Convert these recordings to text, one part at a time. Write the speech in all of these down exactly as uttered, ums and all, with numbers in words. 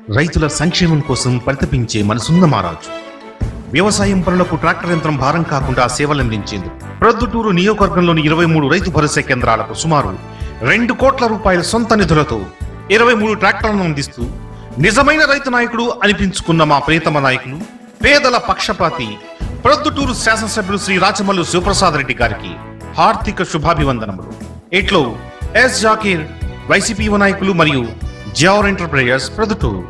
రైతుల సంక్షేమం కోసం పరితపించే మనసున్న మారాజు. వ్యవసాయం పనులకు ట్రాక్టర్ యంత్రం భారం కాకుండా సేవలందించేందుకు ప్రొద్దుటూరు నియోజకవర్గంలోని ఇరవై మూడు రైతు భరోసా కేంద్రాలకు సుమారు రెండు కోట్ల రూపాయల సొంత నిధులతో ఇరవై మూడు ట్రాక్టర్లను అందిస్తూ నిజమైన రైతు నాయకుడు అనిపించుకున్న మా ప్రియతమ నాయకులు, పేదల పక్షపాతి ప్రొద్దుటూరు శాసనసభ్యులు శ్రీ రాచమల్లు శివప్రసాద్ రెడ్డి గారికి హార్దిక శుభాభివందనములు. ఇట్లో ఎస్ జాకీర్, వైసీపీ నాయకులు మరియు జావర్ ఎంటర్ప్రైజర్స్ ప్రొద్దుటూరు.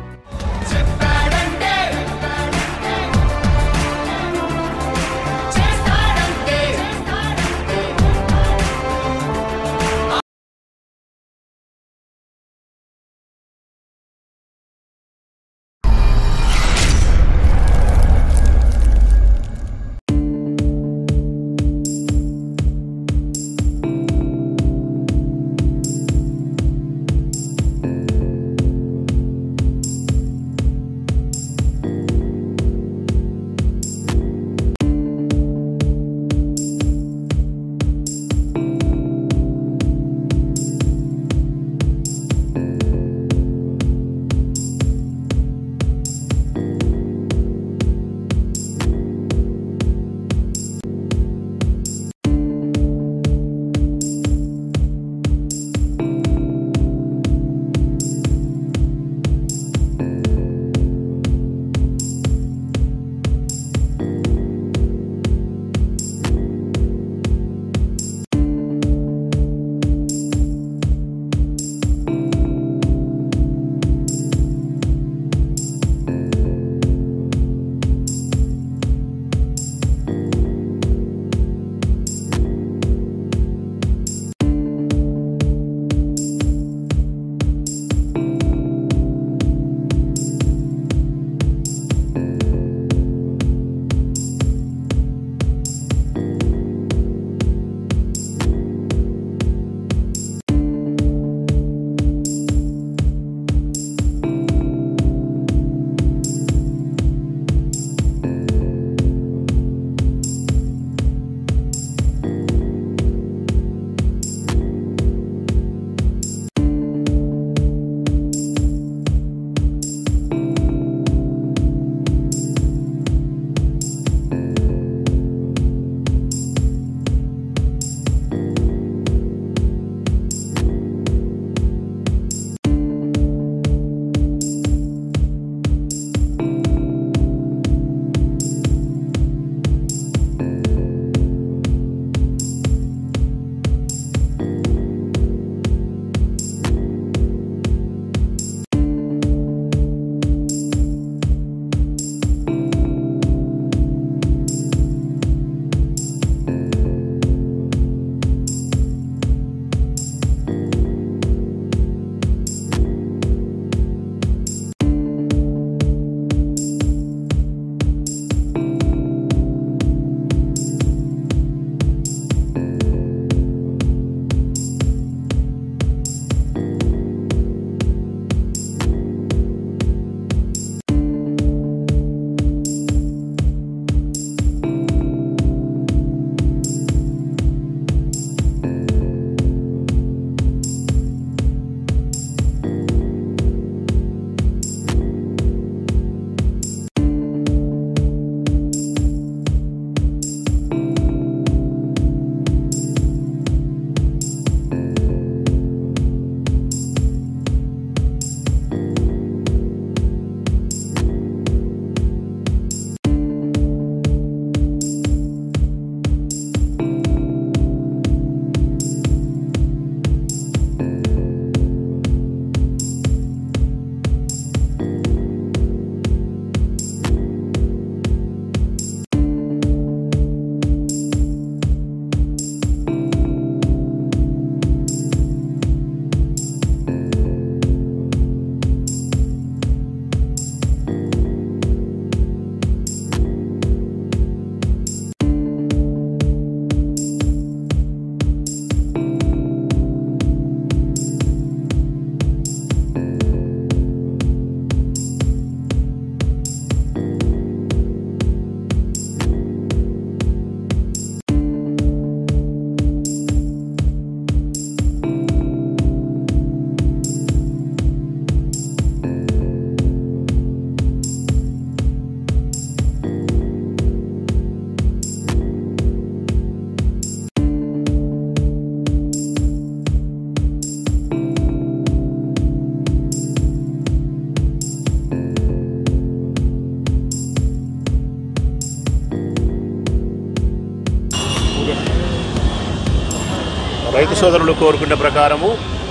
రైతు సోదరులు కోరుకున్న ప్రకారము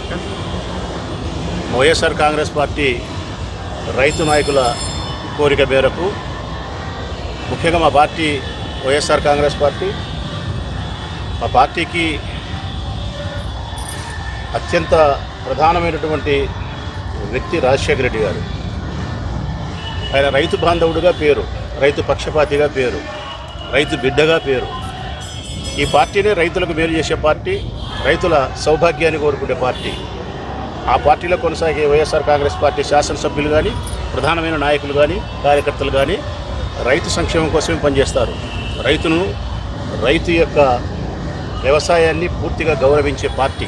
వైఎస్ఆర్ కాంగ్రెస్ పార్టీ రైతు నాయకుల కోరిక మేరకు ముఖ్యంగా మా పార్టీ వైఎస్ఆర్ కాంగ్రెస్ పార్టీ మా పార్టీకి అత్యంత ప్రధానమైనటువంటి వ్యక్తి రాజశేఖర రెడ్డి గారు. ఆయన రైతు బాంధవుడిగా పేరు, రైతు పక్షపాతిగా పేరు, రైతు బిడ్డగా పేరు. ఈ పార్టీనే రైతులకు మేలు చేసే పార్టీ, రైతుల సౌభాగ్యాన్ని కోరుకునే పార్టీ. ఆ పార్టీలో కొనసాగే వైఎస్ఆర్ కాంగ్రెస్ పార్టీ శాసనసభ్యులు కానీ, ప్రధానమైన నాయకులు కానీ, కార్యకర్తలు కానీ రైతు సంక్షేమం కోసమే పనిచేస్తారు. రైతును, రైతు యొక్క వ్యవసాయాన్ని పూర్తిగా గౌరవించే పార్టీ.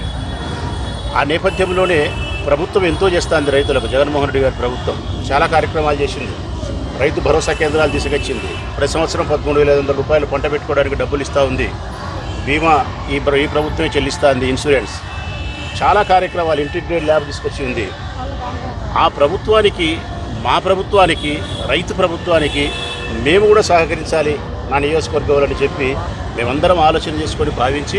ఆ నేపథ్యంలోనే ప్రభుత్వం ఎంతో చేస్తుంది రైతులకు. జగన్మోహన్ రెడ్డి గారి ప్రభుత్వం చాలా కార్యక్రమాలు చేసింది. రైతు భరోసా కేంద్రాలు తీసుకొచ్చింది. ప్రతి సంవత్సరం పదమూడు వేల ఐదు వందల రూపాయలు పంట పెట్టుకోవడానికి డబ్బులు ఇస్తూ ఉంది. బీమా ఈ ఈ ప్రభుత్వమే చెల్లిస్తుంది. ఇన్సూరెన్స్, చాలా కార్యక్రమాలు, ఇంటిగ్రేటెడ్ ల్యాబ్ తీసుకొచ్చి ఉంది. ఆ ప్రభుత్వానికి, మా ప్రభుత్వానికి, రైతు ప్రభుత్వానికి మేము కూడా సహకరించాలి నా నియోజకవర్గంలో చెప్పి మేమందరం ఆలోచన చేసుకొని భావించి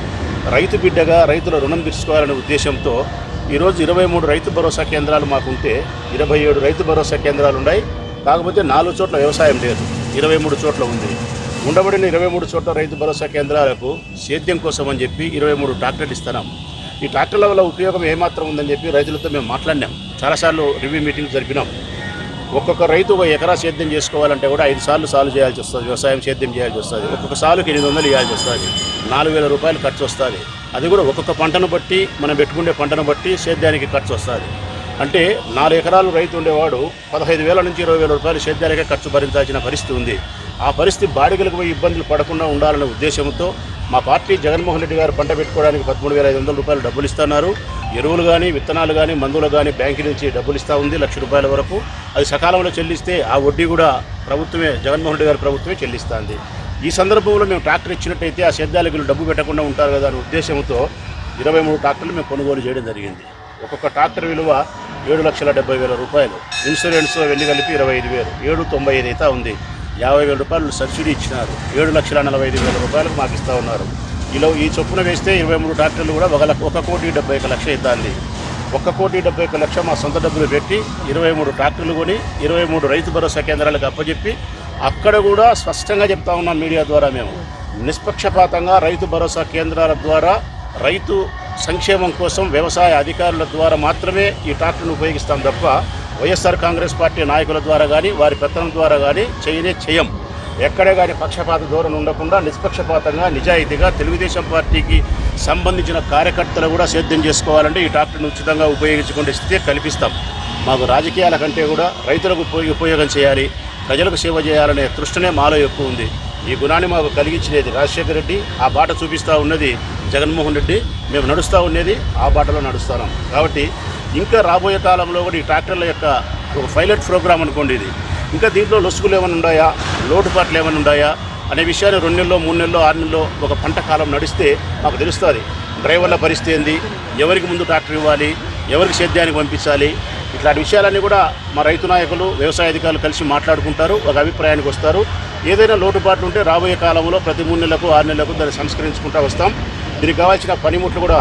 రైతు బిడ్డగా రైతుల రుణం తీర్చుకోవాలనే ఉద్దేశంతో ఈరోజు ఇరవై మూడు రైతు భరోసా కేంద్రాలు మాకుంటే ఇరవై ఏడు రైతు భరోసా కేంద్రాలు ఉన్నాయి. కాకపోతే నాలుగు చోట్ల వ్యవసాయం లేదు, ఇరవై మూడు చోట్ల ఉంది. ఉండబడిన ఇరవై మూడు చోట్ల రైతు భరోసా కేంద్రాలకు సేద్యం కోసం అని చెప్పి ఇరవై మూడు ట్రాక్టర్లు ఇస్తున్నాం. ఈ ట్రాక్టర్ల వల్ల ఉపయోగం ఏమాత్రం ఉందని చెప్పి రైతులతో మేము మాట్లాడినాం. చాలాసార్లు రివ్యూ మీటింగ్స్ జరిపినాం. ఒక్కొక్క రైతు ఒక ఎకరా సేద్యం చేసుకోవాలంటే కూడా ఐదు సార్లు సాలు చేయాల్సి వస్తుంది, వ్యవసాయం సేద్యం చేయాల్సి వస్తుంది. ఒక్కొక్క సాలుకి ఎనిమిది వందలు ఇవ్వాల్సి వస్తుంది, నాలుగు వేల రూపాయలు ఖర్చు వస్తుంది. అది కూడా ఒక్కొక్క పంటను బట్టి, మనం పెట్టుకునే పంటను బట్టి సేద్యానికి ఖర్చు వస్తుంది. అంటే నాలుగు ఎకరాలు రైతు ఉండేవాడు పదహైదు వేల నుంచి ఇరవై వేల రూపాయలు సేద్యానికే ఖర్చు భరించాల్సిన పరిస్థితి ఉంది. ఆ పరిస్థితి బాడిగలకు పోయి ఇబ్బందులు పడకుండా ఉండాలనే ఉద్దేశంతో మా పార్టీ జగన్మోహన్ రెడ్డి గారు పంట పెట్టుకోవడానికి పదమూడు వేల ఐదు వందల రూపాయలు డబ్బులు ఇస్తున్నారు. ఎరువులు కానీ, విత్తనాలు కానీ, మందులు కానీ బ్యాంకు నుంచి డబ్బులు ఇస్తూ ఉంది, లక్ష రూపాయల వరకు. అది సకాలంలో చెల్లిస్తే ఆ వడ్డీ కూడా ప్రభుత్వమే, జగన్మోహన్ రెడ్డి గారి ప్రభుత్వమే చెల్లిస్తుంది. ఈ సందర్భంలో మేము ట్రాక్టర్ ఇచ్చినట్టయితే ఆ సేద్యాలకు డబ్బు పెట్టకుండా ఉంటారు కదా అనే ఉద్దేశంతో ఇరవై మూడు ట్రాక్టర్లు మేము కొనుగోలు చేయడం జరిగింది. ఒక్కొక్క ట్రాక్టర్ విలువ ఏడు లక్షల డెబ్బై వేల రూపాయలు. ఇన్సూరెన్స్ వెళ్ళి కలిపి ఇరవై ఐదు వేలు, ఏడు తొంభై ఐదు అయితే ఉంది. యాభై వేల రూపాయలు సబ్సిడీ ఇచ్చినారు. ఏడు లక్షల నలభై ఐదు వేల రూపాయలకు మాకు ఇస్తూ ఉన్నారు. ఇలా ఈ చొప్పున వేస్తే ఇరవై మూడు ట్రాక్టర్లు కూడా ఒక ఒక కోటి డెబ్బై ఒక లక్ష అవుతుంది. ఒక్క కోటి డెబ్బై ఒక లక్ష మా సొంత డబ్బులు పెట్టి ఇరవై మూడు ట్రాక్టర్లు కొని ఇరవై మూడు రైతు భరోసా కేంద్రాలకు అప్పచెప్పి అక్కడ కూడా స్పష్టంగా చెప్తా ఉన్నాం మీడియా ద్వారా, మేము నిష్పక్షపాతంగా రైతు భరోసా కేంద్రాల ద్వారా రైతు సంక్షేమం కోసం వ్యవసాయ అధికారుల ద్వారా మాత్రమే ఈ ట్రాక్టర్ను ఉపయోగిస్తాం తప్ప వైఎస్ఆర్ కాంగ్రెస్ పార్టీ నాయకుల ద్వారా కానీ, వారి పెత్తనం ద్వారా కానీ చేయనే చేయం. ఎక్కడే కానీ పక్షపాత ధోరణి ఉండకుండా నిష్పక్షపాతంగా, నిజాయితీగా తెలుగుదేశం పార్టీకి సంబంధించిన కార్యకర్తలు కూడా సేద్యం చేసుకోవాలంటే ఈ ట్రాక్టర్ను ఉచితంగా ఉపయోగించుకునే స్థితి కల్పిస్తాం. మాకు రాజకీయాల కంటే కూడా రైతులకు ఉపయోగం చేయాలి, ప్రజలకు సేవ చేయాలనే తృష్ణనే మాలో ఎక్కువ ఉంది. ఈ గుణాన్ని మాకు కలిగించినది రాజశేఖర రెడ్డి, ఆ బాట చూపిస్తూ ఉన్నది జగన్మోహన్ రెడ్డి. మేము నడుస్తూ ఉన్నది ఆ బాటలో నడుస్తున్నాం. కాబట్టి ఇంకా రాబోయే కాలంలో కూడా ఈ ట్రాక్టర్ల యొక్క ఒక పైలట్ ప్రోగ్రామ్ అనుకోండి ఇది. ఇంకా దీంట్లో లొసుగులు ఏమైనా ఉన్నాయా, లోటుపాట్లు ఏమైనా ఉన్నాయా అనే విషయాన్ని రెండు నెలలో, మూడు నెలలో, ఆరు నెలలో ఒక పంట కాలం నడిస్తే మాకు తెలుస్తుంది. డ్రైవర్ల పరిస్థితి ఏంది, ఎవరికి ముందు ట్రాక్టర్ ఇవ్వాలి, ఎవరికి సేద్యానికి పంపించాలి, ఇట్లాంటి విషయాలన్నీ కూడా మా రైతు నాయకులు, వ్యవసాయ అధికారులు కలిసి మాట్లాడుకుంటారు, ఒక అభిప్రాయానికి వస్తారు. ఏదైనా లోటుపాట్లు ఉంటే రాబోయే కాలంలో ప్రతి మూడు నెలలకు, ఆరు నెలలకు దాన్ని సంస్కరించుకుంటూ వస్తాం. దీనికి కావాల్సిన పనిముట్లు కూడా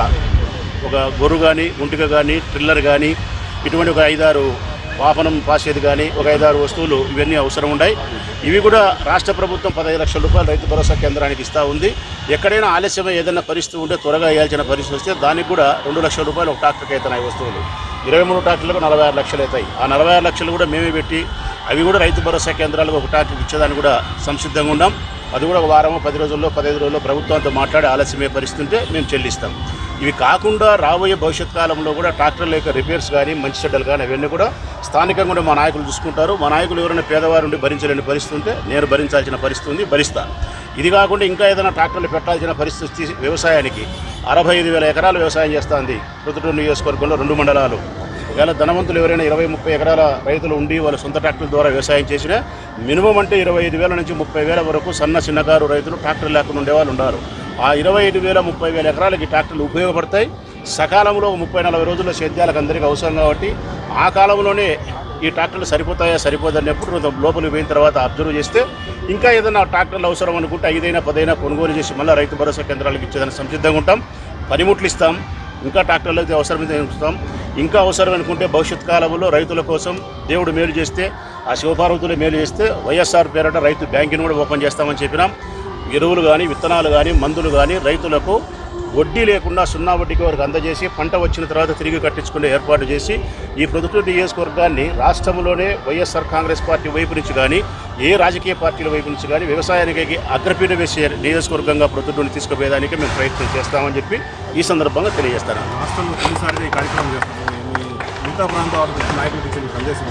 ఒక గొర్రు కానీ, గుంటిక కానీ, ట్రిల్లర్ కానీ, ఇటువంటి ఒక ఐదారు వాహనం పాసేది కానీ ఒక ఐదారు వస్తువులు ఇవన్నీ అవసరం ఉన్నాయి. ఇవి కూడా రాష్ట్ర ప్రభుత్వం పదహైదు లక్షల రూపాయలు రైతు భరోసా కేంద్రానికి ఇస్తూ ఉంది. ఎక్కడైనా ఆలస్యమై ఏదైనా పరిస్థితి ఉంటే త్వరగా వేయాల్సిన పరిస్థితి వస్తే దానికి కూడా రెండు లక్షల రూపాయలు ఒక ట్రాక్టర్కి అవుతున్నాయి వస్తువులు. ఇరవై మూడు ట్రాక్టర్లకు నలభై ఆరు లక్షలు అవుతాయి. ఆ నలభై ఆరు లక్షలు కూడా మేమే పెట్టి అవి కూడా రైతు భరోసా కేంద్రాలకు ఒక ట్రాక్టర్కి ఇచ్చేదానికి కూడా సంసిద్ధంగా ఉన్నాం. అది కూడా ఒక వారమో పది రోజుల్లో పదిహేను రోజుల్లో ప్రభుత్వంతో మాట్లాడి ఆలస్యమే పరిస్థితి ఉంటే మేము చెల్లిస్తాం. ఇవి కాకుండా రాబోయే భవిష్యత్ కాలంలో కూడా ట్రాక్టర్ల యొక్క రిపేర్స్ కానీ, మంచి చెడ్డలు కానీ అవన్నీ కూడా స్థానికంగా కూడా మా నాయకులు చూసుకుంటారు. మా నాయకులు ఎవరైనా పేదవారు ఉండి భరించలేని పరిస్థితి ఉంటే నేను భరించాల్సిన పరిస్థితి ఉంది, భరిస్తాను. ఇది కాకుండా ఇంకా ఏదైనా ట్రాక్టర్లు పెట్టాల్సిన పరిస్థితి వ్యవసాయానికి అరవై ఐదు వేల ఎకరాలు వ్యవసాయం చేస్తుంది ప్రొద్దుటూరు నియోజకవర్గంలో రెండు మండలాలు. ఒకవేళ ధనవంతులు ఎవరైనా ఇరవై ముప్పై ఎకరాల రైతులు ఉండి వాళ్ళ సొంత ట్రాక్టర్ల ద్వారా వ్యవసాయం చేసినా మినిమం అంటే ఇరవై ఐదు వేల నుంచి ముప్పై వేల వరకు సన్న చిన్నకారు రైతులు ట్రాక్టర్ లేకుండా ఉండే వాళ్ళు ఉన్నారు. ఆ ఇరవై ఐదు వేల ముప్పై వేల ఎకరాలకి ట్రాక్టర్లు ఉపయోగపడతాయి. సకాలంలో ముప్పై నలభై రోజుల్లో సేద్యాలకు అందరికీ అవసరం కాబట్టి ఆ కాలంలోనే ఈ ట్రాక్టర్లు సరిపోతాయా సరిపోదన్నప్పుడు లోపలికి పోయిన తర్వాత అబ్జర్వ్ చేస్తే ఇంకా ఏదైనా ట్రాక్టర్లు అవసరం అనుకుంటే ఐదైనా పదైనా కొనుగోలు చేసి మళ్ళీ రైతు భరోసా కేంద్రాలకు ఇచ్చేదానికి సంసిద్ధంగా ఉంటాం. పనిముట్లు ఇస్తాం, ఇంకా ట్రాక్టర్లు అయితే అవసరమైతే ఇస్తాం. ఇంకా అవసరం అనుకుంటే భవిష్యత్ కాలంలో రైతుల కోసం దేవుడు మేలు చేస్తే, ఆ శివపార్వతులు మేలు చేస్తే వైఎస్ఆర్ పేరట రైతు బ్యాంకుని కూడా ఓపెన్ చేస్తామని చెప్పినాం. ఎరువులు కానీ, విత్తనాలు కానీ, మందులు కానీ రైతులకు వడ్డీ లేకుండా సున్నా వడ్డీకి వరకు అందజేసి పంట వచ్చిన తర్వాత తిరిగి కట్టించుకునే ఏర్పాటు చేసి ఈ ప్రొద్దుటూరు నియోజకవర్గాన్ని రాష్ట్రంలోనే వైఎస్ఆర్ కాంగ్రెస్ పార్టీ వైపు నుంచి కానీ, ఏ రాజకీయ పార్టీల వైపు నుంచి కానీ వ్యవసాయానికి అగ్రపీఠ వేసే నియోజకవర్గంగా ప్రొద్దుటూరుని తీసుకుపోయేదానికి మేము ప్రయత్నం చేస్తామని చెప్పి ఈ సందర్భంగా తెలియజేస్తాను. రాష్ట్రంలో కొన్నిసార్లు ఈ కార్యక్రమం మిగతా ప్రాంతాలకు నాయకులకు ఇచ్చే సందేశం.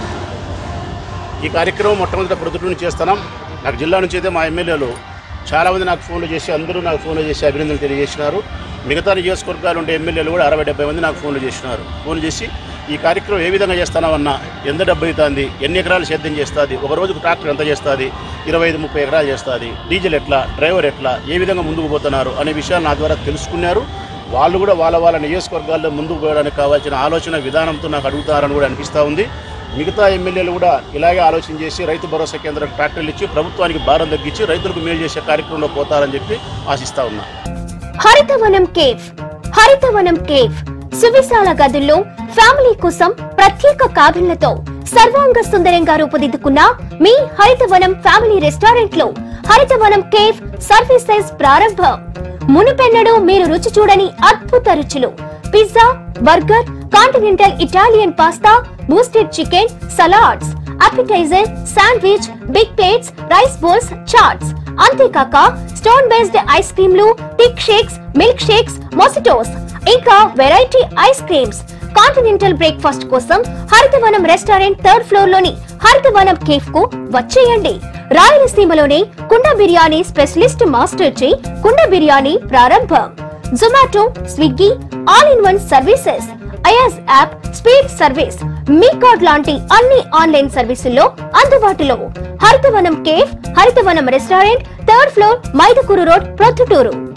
ఈ కార్యక్రమం మొట్టమొదటి ప్రొద్దుటూరుని చేస్తున్నాం. నాకు జిల్లా నుంచి అయితే మా ఎమ్మెల్యేలు చాలామంది నాకు ఫోన్లు చేసి అందరూ నాకు ఫోన్లు చేసి అభినందనలు తెలియజేసినారు. మిగతా నియోజకవర్గాలు ఉండే ఎమ్మెల్యేలు కూడా అరవై డెబ్బై మంది నాకు ఫోన్లు చేసినారు. ఫోన్లు చేసి ఈ కార్యక్రమం ఏ విధంగా చేస్తున్నామన్నా, ఎంత డబ్బు అవుతుంది, ఎన్ని ఎకరాలు సేద్యం చేస్తుంది, ఒక రోజుకు ట్రాక్టర్ ఎంత చేస్తుంది, ఇరవై ఐదు ముప్పై ఎకరాలు చేస్తుంది, డీజిల్ ఎట్లా, డ్రైవర్ ఎట్లా, ఏ విధంగా ముందుకు పోతున్నారు అనే విషయాలు నా ద్వారా తెలుసుకున్నారు. వాళ్ళు కూడా వాళ్ళ వాళ్ళ నియోజకవర్గాల్లో ముందుకు పోవడానికి కావాల్సిన ఆలోచన విధానంతో నాకు అడుగుతారని కూడా అనిపిస్తూ ఉంది. మిగతా ఎమ్మెల్యేలు కూడా ఇలాగే ఆలోచన చేసి రైతు భరోసా కేంద్రం ట్రాక్టర్లు ఇచ్చి ప్రభుత్వానికి భారం తగ్గించి రైతులకు మేలు చేసే కార్యక్రమంలో పోతారని చెప్పి ఆశిస్తా ఉన్నా. హరితవనం కేఫ్ హరితవనం కేఫ్ సువిశాల గదుల్లో ఫ్యామిలీ కోసం ప్రత్యేక కాబిన్లతో సర్వాంగ సుందరంగా రూపుదిద్దుకున్న మీ హరితవనం ఫ్యామిలీ రెస్టారెంట్ లో హరితవనం కేఫ్ సర్వీసెస్ ప్రారంభం. మునుపెన్నడూ మీరు రుచి చూడని అద్భుత రుచులు, pizza, burger, continental Italian pasta, boosted chicken, salads, appetizer, sandwich, big plates, rice bowls, chaats. అంతేకాక స్టోన్ బేస్డ్ ఐస్ క్రీమ్లు, thick shakes, milk shakes, mojitos, ఇంకా variety ice creams. Continental breakfast కోసం హరితవనం రెస్టారెంట్ థర్డ్ ఫ్లోర్ లోని హరితవనం కేఫ్ కు వచ్చేయండి. రాయలసీమలోనే కుండ biryani specialist master చే కుండ బిర్యానీ ప్రారంభం. Zomato, Swiggy, all in one services, Ayaz app, speed service, మీ కార్డ్ లాంటి అన్ని ఆన్లైన్ సర్వీసుల్లో అందుబాటులో. Haritavanam cafe, Haritavanam restaurant third floor, Mydukur road, Proddatur.